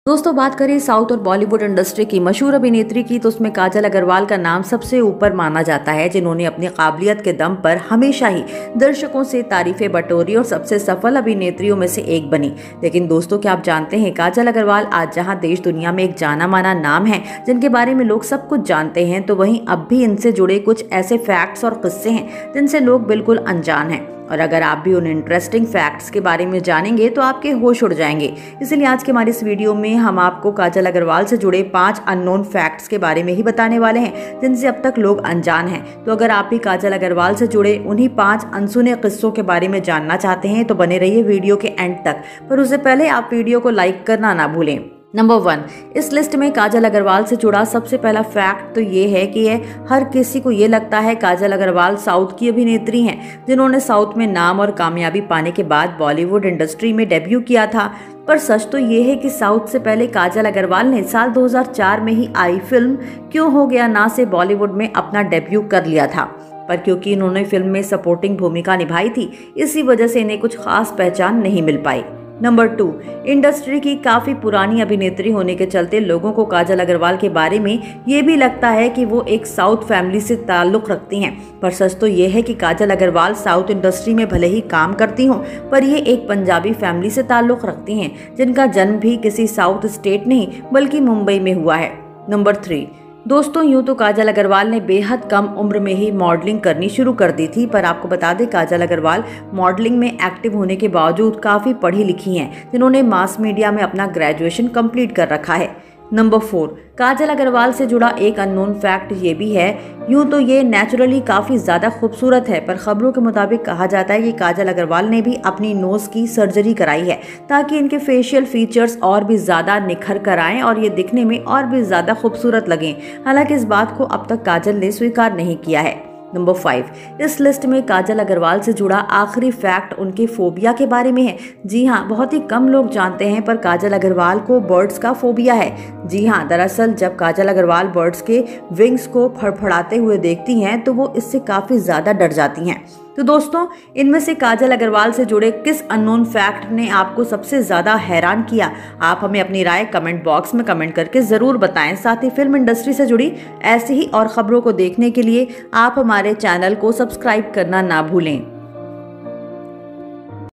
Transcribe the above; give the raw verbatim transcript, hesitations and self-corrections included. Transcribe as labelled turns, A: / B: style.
A: दोस्तों बात करें साउथ और बॉलीवुड इंडस्ट्री की मशहूर अभिनेत्री की तो उसमें काजल अग्रवाल का नाम सबसे ऊपर माना जाता है, जिन्होंने अपनी काबिलियत के दम पर हमेशा ही दर्शकों से तारीफें बटोरी और सबसे सफल अभिनेत्रियों में से एक बनी। लेकिन दोस्तों क्या आप जानते हैं, काजल अग्रवाल आज जहां देश दुनिया में एक जाना माना नाम है, जिनके बारे में लोग सब कुछ जानते हैं, तो वहीं अब भी इनसे जुड़े कुछ ऐसे फैक्ट्स और किस्से हैं जिनसे लोग बिल्कुल अनजान हैं। और अगर आप भी उन इंटरेस्टिंग फैक्ट्स के बारे में जानेंगे तो आपके होश उड़ जाएंगे। इसलिए आज के हमारी इस वीडियो में हम आपको काजल अग्रवाल से जुड़े पांच अननोन फैक्ट्स के बारे में ही बताने वाले हैं, जिनसे अब तक लोग अनजान हैं। तो अगर आप भी काजल अग्रवाल से जुड़े उन्हीं पांच अनसुने किस्सों के बारे में जानना चाहते हैं तो बने रहिए वीडियो के एंड तक। पर उससे पहले आप वीडियो को लाइक करना ना भूलें। नंबर वन, इस लिस्ट में काजल अग्रवाल से जुड़ा सबसे पहला फैक्ट तो ये है कि ये हर किसी को ये लगता है काजल अग्रवाल साउथ की अभिनेत्री हैं, जिन्होंने साउथ में नाम और कामयाबी पाने के बाद बॉलीवुड इंडस्ट्री में डेब्यू किया था। पर सच तो ये है कि साउथ से पहले काजल अग्रवाल ने साल दो हज़ार चार में ही आई फिल्म क्यों हो गया ना से बॉलीवुड में अपना डेब्यू कर लिया था। पर क्योंकि इन्होंने फिल्म में सपोर्टिंग भूमिका निभाई थी, इसी वजह से इन्हें कुछ खास पहचान नहीं मिल पाई। नंबर टू, इंडस्ट्री की काफी पुरानी अभिनेत्री होने के चलते लोगों को काजल अग्रवाल के बारे में ये भी लगता है कि वो एक साउथ फैमिली से ताल्लुक रखती हैं। पर सच तो ये है कि काजल अग्रवाल साउथ इंडस्ट्री में भले ही काम करती हों, पर ये एक पंजाबी फैमिली से ताल्लुक रखती हैं, जिनका जन्म भी किसी साउथ स्टेट नहीं बल्कि मुंबई में हुआ है। नंबर थ्री, दोस्तों यूं तो काजल अग्रवाल ने बेहद कम उम्र में ही मॉडलिंग करनी शुरू कर दी थी, पर आपको बता दें काजल अग्रवाल मॉडलिंग में एक्टिव होने के बावजूद काफ़ी पढ़ी लिखी हैं, जिन्होंने मास मीडिया में अपना ग्रेजुएशन कंप्लीट कर रखा है। नंबर फोर, काजल अग्रवाल से जुड़ा एक अननोन फैक्ट ये भी है, यूं तो ये नेचुरली काफ़ी ज़्यादा खूबसूरत है, पर खबरों के मुताबिक कहा जाता है कि काजल अग्रवाल ने भी अपनी नोज़ की सर्जरी कराई है ताकि इनके फेशियल फीचर्स और भी ज़्यादा निखर कर आएँ और ये दिखने में और भी ज़्यादा खूबसूरत लगें। हालांकि इस बात को अब तक काजल ने स्वीकार नहीं किया है। नंबर फाइव, इस लिस्ट में काजल अग्रवाल से जुड़ा आखिरी फैक्ट उनके फोबिया के बारे में है। जी हाँ, बहुत ही कम लोग जानते हैं, पर काजल अग्रवाल को बर्ड्स का फोबिया है। जी हाँ, दरअसल जब काजल अग्रवाल बर्ड्स के विंग्स को फड़फड़ाते हुए देखती हैं तो वो इससे काफ़ी ज़्यादा डर जाती हैं। तो दोस्तों, इनमें से काजल अग्रवाल से जुड़े किस अननोन फैक्ट ने आपको सबसे ज़्यादा हैरान किया? आप हमें अपनी राय कमेंट बॉक्स में कमेंट करके ज़रूर बताएं। साथ ही फिल्म इंडस्ट्री से जुड़ी ऐसी ही और ख़बरों को देखने के लिए आप हमारे चैनल को सब्सक्राइब करना ना भूलें।